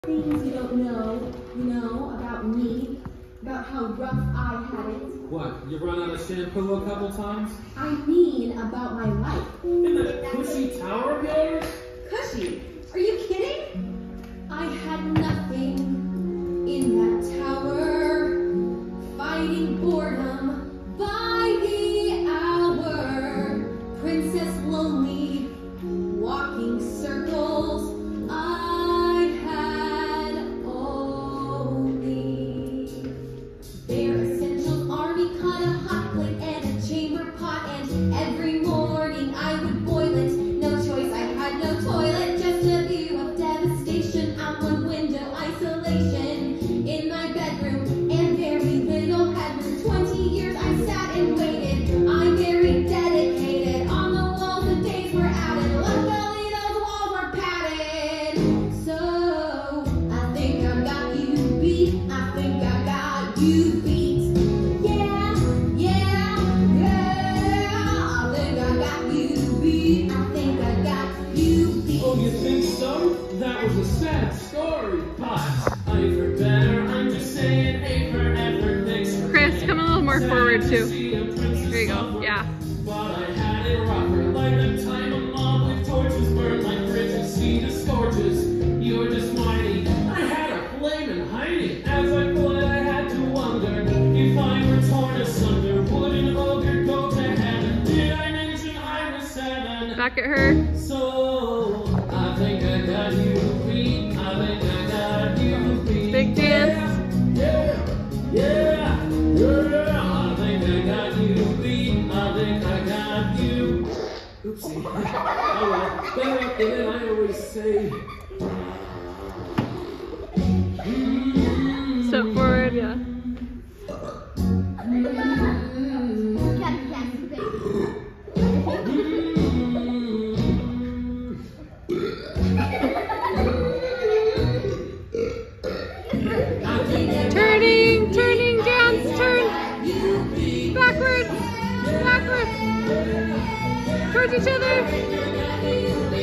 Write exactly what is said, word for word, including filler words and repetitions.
Things you don't know, you know, about me, about how rough I had it. What, you run out of shampoo a couple times? I mean about my life. In that cushy tower of yours? Cushy? Are you kidding? I had nothing in that tower, fighting boredom by the hour. Princess Lonely, walking circles. I had only bare essentials, army cut, a hot plate, and a chamber pot. And every morning I would boil it. No choice, I had no toilet. Just a view of devastation out one window, isolation in my bedroom, and very little headroom. Twenty years I sat and waited. I'm very dedicated. On the walls the days were added. Luckily those walls were padded. So I think I got you beat. I think I got you beat. Yeah, yeah, yeah. I think I got you beat. I think I got you beat. Oh, you think so? That was a sad story, but I for better. I'm just saying, A for effort, thanks for Chris, come a little more forward too. There you go, yeah. But I had it rougher, like the time a mob with torches burned like bridges, see the scorches. You're just whiny. I had a flame in hiding. As I fled, I had to wonder if I were torn asunder. Would an ogre go to heaven? Did I mention I was seven? Back at her. So I think I got you beat. I think I got you beat. Big dance. Yeah, yeah, yeah. I think I got you beat. I think I got you. Oopsie. Oh well. Then, and then I always say. Step forward, yeah. Turning, turning, dance, turn. Backwards, backwards. Towards each other.